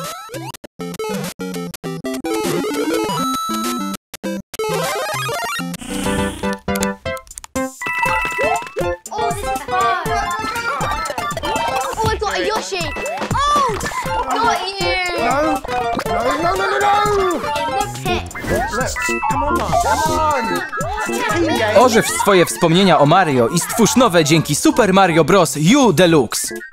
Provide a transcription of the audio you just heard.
Yoshi! Oh! Got you! No! In the pit. Come on, Mom. Come on. Ożyw swoje wspomnienia o Mario i stwórz nowe dzięki Super Mario Bros. U Deluxe.